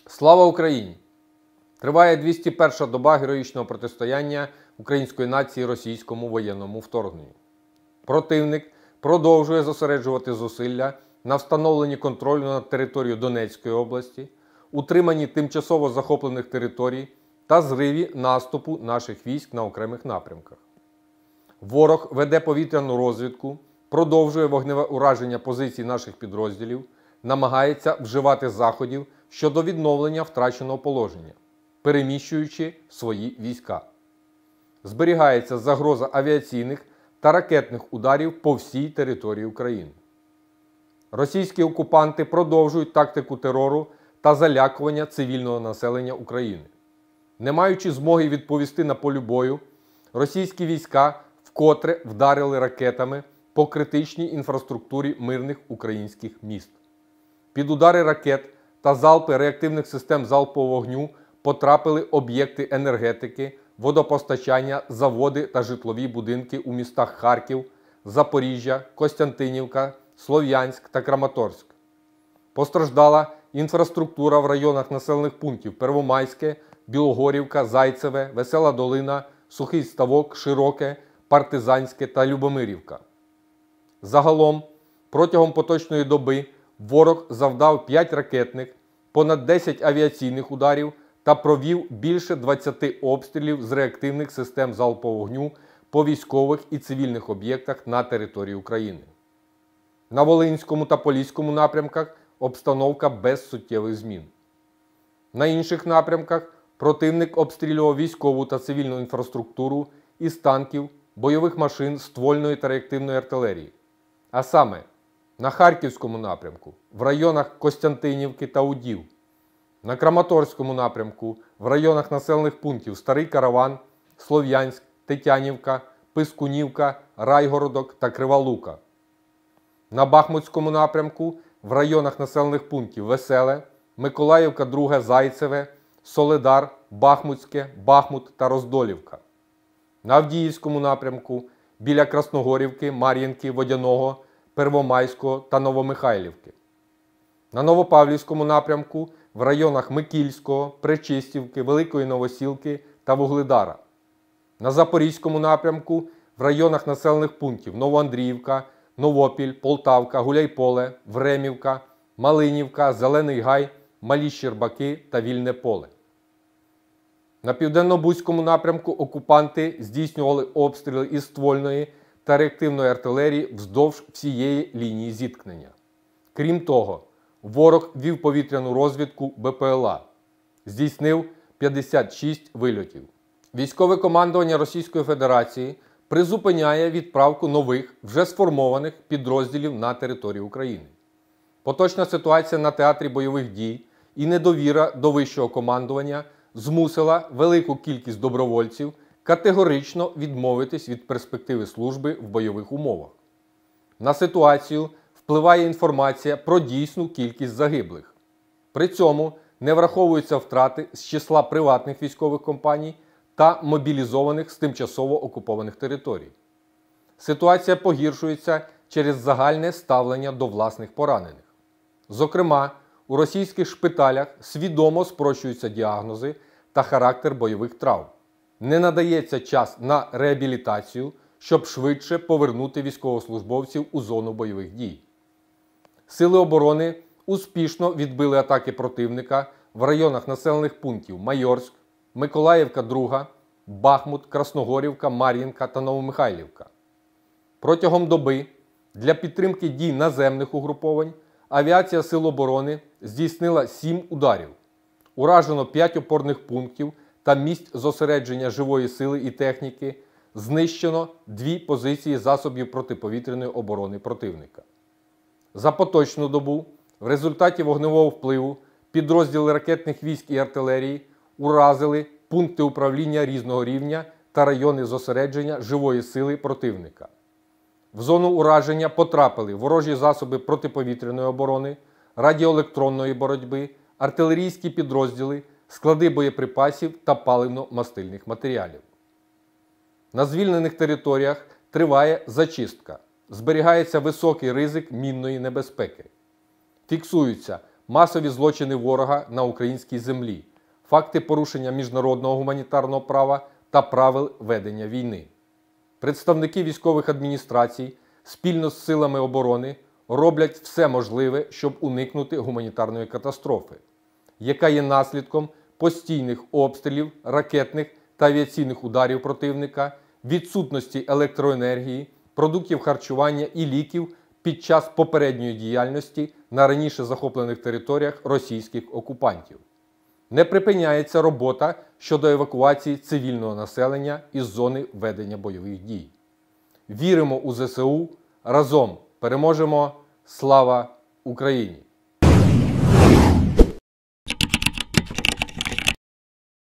Слава Україні! Триває 201-ша доба героїчного протистояння української нації російському воєнному вторгненню. Противник продовжує зосереджувати зусилля на встановленні контролю над територією Донецької області, утриманні тимчасово захоплених територій та зриві наступу наших військ на окремих напрямках. Ворог веде повітряну розвідку, продовжує вогневе ураження позицій наших підрозділів, намагається вживати заходів щодо відновлення втраченого положення, переміщуючи свої війська. Зберігається загроза авіаційних та ракетних ударів по всій території України. Російські окупанти продовжують тактику терору та залякування цивільного населення України. Не маючи змоги відповісти на полі бою, російські війська вкотре вдарили ракетами по критичній інфраструктурі мирних українських міст. Під удари ракет та залпи реактивних систем залпового вогню потрапили об'єкти енергетики, водопостачання, заводи та житлові будинки у містах Харків, Запоріжжя, Костянтинівка, Слов'янськ та Краматорськ. Постраждала інфраструктура в районах населених пунктів Первомайське, Білогорівка, Зайцеве, Весела Долина, Сухий Ставок, Широке, Партизанське та Любомирівка. Загалом, протягом поточної доби ворог завдав 5 ракетних, понад 10 авіаційних ударів та провів більше 20 обстрілів з реактивних систем залпового вогню по військових і цивільних об'єктах на території України. На Волинському та Поліському напрямках обстановка без суттєвих змін. На інших напрямках противник обстрілював військову та цивільну інфраструктуру із танків, бойових машин, ствольної та реактивної артилерії. А саме, на Харківському напрямку, в районах Костянтинівки та Удів, на Краматорському напрямку, в районах населених пунктів Старий Караван, Слов'янськ, Тетянівка, Пискунівка, Райгородок та Крива Лука. На Бахмутському напрямку, в районах населених пунктів Веселе, Миколаївка, Друге, Зайцеве, Солидар, Бахмутське, Бахмут та Роздолівка. На Авдіївському напрямку, біля Красногорівки, Мар'їнки, Водяного, Первомайського та Новомихайлівки. На Новопавлівському напрямку в районах Микільського, Пречистівки, Великої Новосілки та Вугледара. На Запорізькому напрямку в районах населених пунктів Новоандріївка, Новопіль, Полтавка, Гуляйполе, Времівка, Малинівка, Зелений Гай, Малі Щербаки та Вільне Поле. На Південно-Бузькому напрямку окупанти здійснювали обстріли із ствольної та реактивної артилерії вздовж всієї лінії зіткнення. Крім того, ворог вів повітряну розвідку БПЛА. Здійснив 56 вильотів. Військове командування Російської Федерації призупиняє відправку нових, вже сформованих підрозділів на територію України. Поточна ситуація на театрі бойових дій і недовіра до вищого командування змусила велику кількість добровольців категорично відмовитись від перспективи служби в бойових умовах. На ситуацію впливає інформація про дійсну кількість загиблих. При цьому не враховуються втрати з числа приватних військових компаній та мобілізованих з тимчасово окупованих територій. Ситуація погіршується через загальне ставлення до власних поранених. Зокрема, у російських шпиталях свідомо спрощуються діагнози та характер бойових травм. Не надається час на реабілітацію, щоб швидше повернути військовослужбовців у зону бойових дій. Сили оборони успішно відбили атаки противника в районах населених пунктів Майорськ, Миколаївка, Друга, Бахмут, Красногорівка, Мар'їнка та Новомихайлівка. Протягом доби для підтримки дій наземних угруповань авіація Сил оборони здійснила 7 ударів. Уражено 5 опорних пунктів та місць зосередження живої сили і техніки, знищено 2 позиції засобів протиповітряної оборони противника. За поточну добу в результаті вогневого впливу підрозділи ракетних військ і артилерії уразили пункти управління різного рівня та райони зосередження живої сили противника. В зону ураження потрапили ворожі засоби протиповітряної оборони, радіоелектронної боротьби, артилерійські підрозділи, склади боєприпасів та паливно-мастильних матеріалів. На звільнених територіях триває зачистка. Зберігається високий ризик мінної небезпеки. Фіксуються масові злочини ворога на українській землі, факти порушення міжнародного гуманітарного права та правил ведення війни. Представники військових адміністрацій спільно з силами оборони роблять все можливе, щоб уникнути гуманітарної катастрофи, яка є наслідком постійних обстрілів, ракетних та авіаційних ударів противника, відсутності електроенергії, продуктів харчування і ліків під час попередньої діяльності на раніше захоплених територіях російських окупантів. Не припиняється робота щодо евакуації цивільного населення із зони ведення бойових дій. Віримо у ЗСУ, разом переможемо! Слава Україні!